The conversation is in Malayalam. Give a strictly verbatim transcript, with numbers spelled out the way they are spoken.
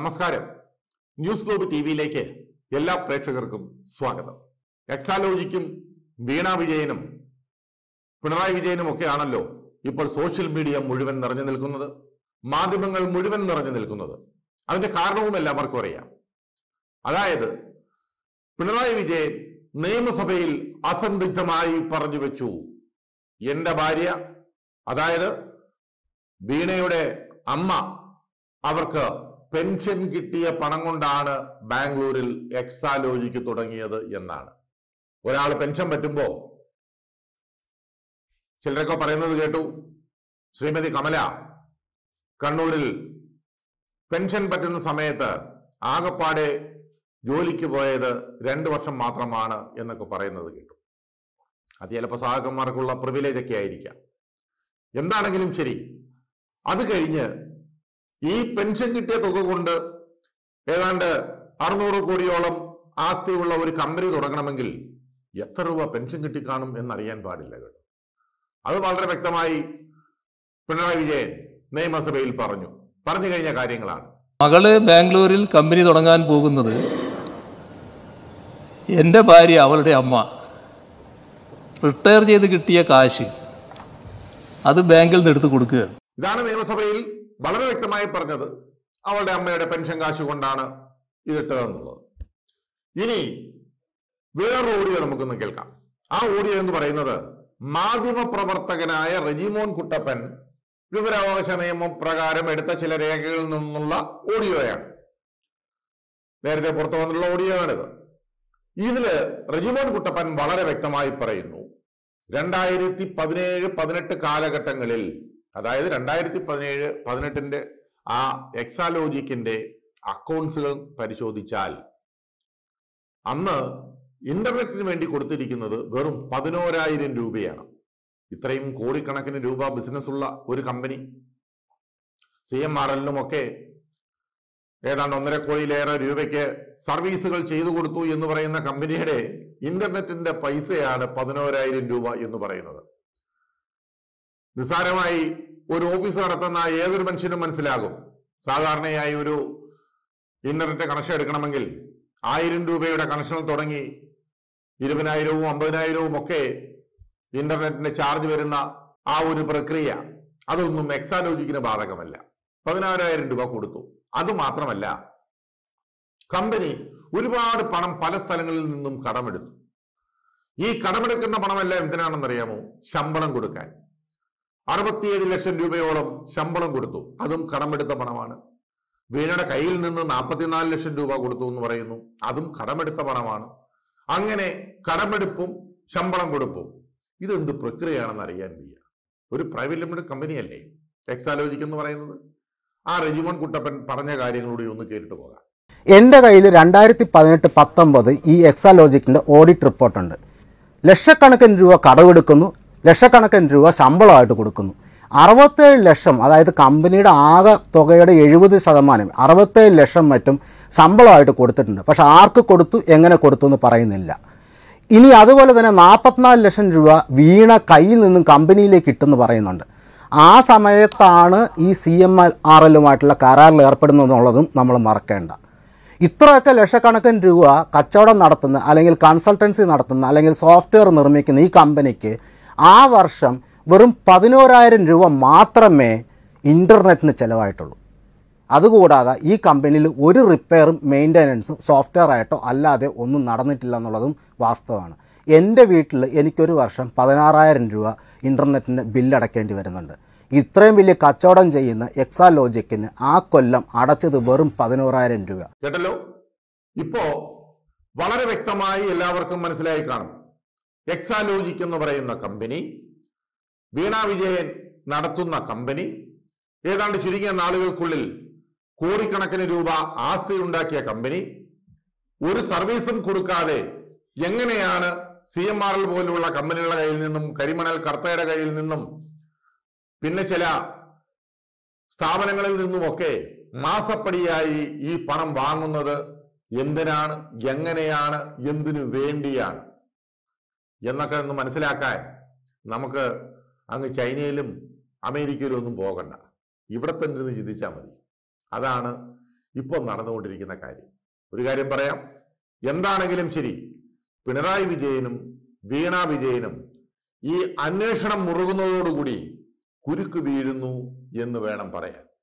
നമസ്കാരം. ന്യൂസ് ഗ്ലോബ് ടി വിയിലേക്ക് എല്ലാ പ്രേക്ഷകർക്കും സ്വാഗതം. എക്സാലോജിക്കും വീണ വിജയനും പിണറായി വിജയനും ഒക്കെയാണല്ലോ ഇപ്പോൾ സോഷ്യൽ മീഡിയ മുഴുവൻ നിറഞ്ഞു നിൽക്കുന്നത്, മാധ്യമങ്ങൾ മുഴുവൻ നിറഞ്ഞു നിൽക്കുന്നത്. അതിന്റെ കാരണവും എല്ലാവർക്കും അറിയാം. അതായത് പിണറായി വിജയൻ നിയമസഭയിൽ അസന്ദിഗ്ധമായി പറഞ്ഞു വെച്ചു, എന്റെ ഭാര്യ, അതായത് വീണയുടെ അമ്മ, അവർക്ക് പെൻഷൻ കിട്ടിയ പണം കൊണ്ടാണ് ബാംഗ്ലൂരിൽ എക്സാലോജിക്ക് തുടങ്ങിയത് എന്നാണ്. ഒരാൾ പെൻഷൻ പറ്റുമ്പോ ചിലരൊക്കെ പറയുന്നത് കേട്ടു, ശ്രീമതി കമല കണ്ണൂരിൽ പെൻഷൻ പറ്റുന്ന സമയത്ത് ആകപ്പാടെ ജോലിക്ക് പോയത് രണ്ടു വർഷം മാത്രമാണ് എന്നൊക്കെ പറയുന്നത് കേട്ടു. അത് ചിലപ്പോൾ സഹാക്കന്മാർക്കുള്ള പ്രിവിലേജ് ഒക്കെ ആയിരിക്കാം. എന്താണെങ്കിലും ശരി, അത് കഴിഞ്ഞ് ഈ പെൻഷൻ കിട്ടിയ തുക കൊണ്ട് ഏതാണ്ട് അറുന്നൂറ് കോടിയോളം ആസ്തിയുള്ള ഒരു കമ്പനി തുടങ്ങണമെങ്കിൽ എത്ര രൂപ പെൻഷൻ കിട്ടിക്കാണും എന്നറിയാൻ പാടില്ല കേട്ടോ. അത് വളരെ വ്യക്തമായി പിണറായി വിജയൻ നിയമസഭയിൽ പറഞ്ഞു പറഞ്ഞു കഴിഞ്ഞ കാര്യങ്ങളാണ്. മകള് ബാംഗ്ലൂരിൽ കമ്പനി തുടങ്ങാൻ പോകുന്നത് എൻ്റെ ഭാര്യ, അവളുടെ അമ്മ റിട്ടയർ ചെയ്ത് കിട്ടിയ കാശ് അത് ബാങ്കിൽ നിന്ന് എടുത്ത് കൊടുക്കുകയാണ്. ഇതാണ് നിയമസഭയിൽ വളരെ വ്യക്തമായി പറഞ്ഞത്. അവളുടെ അമ്മയുടെ പെൻഷൻ കാശ് കൊണ്ടാണ് ഇതിട്ടതെന്നുള്ളത്. ഇനി വേറൊരു ഓഡിയോ നമുക്കൊന്ന് കേൾക്കാം. ആ ഓഡിയോ എന്ന് പറയുന്നത് മാധ്യമ പ്രവർത്തകനായ റെജിമോൻ കുട്ടപ്പൻ വിവരാവകാശ നിയമപ്രകാരം എടുത്ത ചില രേഖകളിൽ നിന്നുള്ള ഓഡിയോയാണ്. നേരത്തെ പുറത്തു വന്നിട്ടുള്ള ഓഡിയോ ആണിത്. ഇതില് റെജിമോൻ കുട്ടപ്പൻ വളരെ വ്യക്തമായി പറയുന്നു, രണ്ടായിരത്തി പതിനേഴ് പതിനെട്ട് കാലഘട്ടങ്ങളിൽ, അതായത് രണ്ടായിരത്തി പതിനേഴ് പതിനെട്ടിന്റെ ആ എക്സാലോജിക്കിന്റെ അക്കൗണ്ട്സുകൾ പരിശോധിച്ചാൽ അന്ന് ഇന്റർനെറ്റിന് വേണ്ടി കൊടുത്തിരിക്കുന്നത് വെറും പതിനോരായിരം രൂപയാണ്. ഇത്രയും കോടിക്കണക്കിന് രൂപ ബിസിനസ് ഉള്ള ഒരു കമ്പനി, സി എം ആർ എല്ലിനും ഒക്കെ ഏതാണ്ട് ഒന്നര കോടിയിലേറെ രൂപയ്ക്ക് സർവീസുകൾ ചെയ്തു കൊടുത്തു എന്ന് പറയുന്ന കമ്പനിയുടെ ഇന്റർനെറ്റിന്റെ പൈസയാണ് പതിനോരായിരം രൂപ എന്ന് പറയുന്നത്. നിസ്സാരമായി ഒരു ഓഫീസ് നടത്തുന്ന ഏതൊരു മനുഷ്യനും മനസ്സിലാകും, സാധാരണയായി ഒരു ഇന്റർനെറ്റ് കണക്ഷൻ എടുക്കണമെങ്കിൽ ആയിരം രൂപയുടെ കണക്ഷൻ തുടങ്ങി ഇരുപതിനായിരവും അമ്പതിനായിരവും ഒക്കെ ഇന്റർനെറ്റിന്റെ ചാർജ് വരുന്ന ആ ഒരു പ്രക്രിയ, അതൊന്നും എക്സാലോജിക്കിന് ബാധകമല്ല. പതിനാറായിരം രൂപ കൊടുത്തു. അതുമാത്രമല്ല, കമ്പനി ഒരുപാട് പണം പല സ്ഥലങ്ങളിൽ നിന്നും കടമെടുത്തു. ഈ കടമെടുക്കുന്ന പണമെല്ലാം എന്തിനാണെന്നറിയാമോ? ശമ്പളം കൊടുക്കാൻ. അറുപത്തിയേഴ് ലക്ഷം രൂപയോളം ശമ്പളം കൊടുത്തു. അതും കടമെടുത്ത പണമാണ്. വീണയുടെ കയ്യിൽ നിന്ന് നാൽപ്പത്തിനാല് ലക്ഷം രൂപ കൊടുത്തു എന്ന് പറയുന്നു. അതും കടമെടുത്ത പണമാണ്. അങ്ങനെ കടമെടുപ്പും ശമ്പളം കൊടുപ്പും ഇതെന്ത് പ്രക്രിയയാണെന്ന് അറിയാൻ വയ്യ. ഒരു പ്രൈവറ്റ് ലിമിറ്റഡ് കമ്പനിയല്ലേ എക്സാലോജിക് എന്ന് പറയുന്നത്? ആ റെജിമോൻ കുട്ടപ്പൻ പറഞ്ഞ കാര്യങ്ങളൂടെ ഒന്ന് കേട്ടിട്ട് പോകാം. എൻ്റെ കയ്യിൽ രണ്ടായിരത്തി പതിനെട്ട് പത്തൊമ്പത് ഈ എക്സാലോജിക്കിൻ്റെ ഓഡിറ്റ് റിപ്പോർട്ടുണ്ട്. ലക്ഷക്കണക്കിന് രൂപ കടമെടുക്കുന്നു, ലക്ഷക്കണക്കിന് രൂപ ശമ്പളമായിട്ട് കൊടുക്കുന്നു. അറുപത്തേഴ് ലക്ഷം, അതായത് കമ്പനിയുടെ ആകെ തുകയുടെ എഴുപത് ശതമാനം അറുപത്തേഴ് ലക്ഷം മറ്റും ശമ്പളമായിട്ട് കൊടുത്തിട്ടുണ്ട്. പക്ഷെ ആർക്ക് കൊടുത്തു, എങ്ങനെ കൊടുത്തു എന്ന് പറയുന്നില്ല. ഇനി അതുപോലെ തന്നെ നാൽപ്പത്തിനാല് ലക്ഷം രൂപ വീണ കയ്യിൽ നിന്നും കമ്പനിയിലേക്ക് ഇട്ടെന്ന് പറയുന്നുണ്ട്. ആ സമയത്താണ് ഈ സി എം ആർ എല്ലുമായിട്ടുള്ള കരാറിൽ ഏർപ്പെടുന്നതെന്നുള്ളതും നമ്മൾ മറക്കേണ്ട. ഇത്രയൊക്കെ ലക്ഷക്കണക്കിന് രൂപ കച്ചവടം നടത്തുന്ന, അല്ലെങ്കിൽ കൺസൾട്ടൻസി നടത്തുന്ന, അല്ലെങ്കിൽ സോഫ്റ്റ്വെയർ നിർമ്മിക്കുന്ന ഈ കമ്പനിക്ക് ആ വർഷം വെറും പതിനോരായിരം രൂപ മാത്രമേ ഇൻ്റർനെറ്റിന് ചിലവായിട്ടുള്ളൂ. അതുകൂടാതെ ഈ കമ്പനിയിൽ ഒരു റിപ്പയറും മെയിൻ്റനൻസും സോഫ്റ്റ്വെയർ ആയിട്ടോ അല്ലാതെ ഒന്നും നടന്നിട്ടില്ല എന്നുള്ളതും വാസ്തവമാണ്. എൻ്റെ വീട്ടിൽ എനിക്കൊരു വർഷം പതിനാറായിരം രൂപ ഇൻ്റർനെറ്റിന് ബില്ലടയ്ക്കേണ്ടി വരുന്നുണ്ട്. ഇത്രയും വലിയ കച്ചവടം ചെയ്യുന്ന എക്സാലോജിക്കിന് ആ കൊല്ലം അടച്ചത് വെറും പതിനോറായിരം രൂപ. കേട്ടല്ലോ. ഇപ്പോ വളരെ വ്യക്തമായി എല്ലാവർക്കും മനസ്സിലായി കാണും. എക്സാലോജിക് എന്ന് പറയുന്ന കമ്പനി, വീണ വിജയൻ നടത്തുന്ന കമ്പനി, ഏതാണ്ട് ചുരുങ്ങിയ നാളുകൾക്കുള്ളിൽ കോടിക്കണക്കിന് രൂപ ആസ്തി ഉണ്ടാക്കിയ കമ്പനി, ഒരു സർവീസും കൊടുക്കാതെ എങ്ങനെയാണ് സി എം ആർ എൽ പോലുള്ള കമ്പനികളുടെ കയ്യിൽ നിന്നും, കരിമണൽ കർത്തയുടെ കയ്യിൽ നിന്നും, പിന്നെ ചില സ്ഥാപനങ്ങളിൽ നിന്നുമൊക്കെ മാസപ്പടിയായി ഈ പണം വാങ്ങുന്നത്? എന്തിനാണ്, എങ്ങനെയാണ്, എന്തിനു വേണ്ടിയാണ് എന്നൊക്കെ ഒന്ന് മനസ്സിലാക്കാൻ നമുക്ക് അങ്ങ് ചൈനയിലും അമേരിക്കയിലും ഒന്നും പോകണ്ട, ഇവിടെ തന്നെ ഇരുന്ന് ചിന്തിച്ചാൽ മതി. അതാണ് ഇപ്പോൾ നടന്നുകൊണ്ടിരിക്കുന്ന കാര്യം. ഒരു കാര്യം പറയാം, എന്താണെങ്കിലും ശരി, പിണറായി വിജയനും വീണ വിജയനും ഈ അന്വേഷണം മുറുകുന്നതോടുകൂടി കുരുക്ക് വീഴുന്നു എന്ന് വേണം പറയാൻ.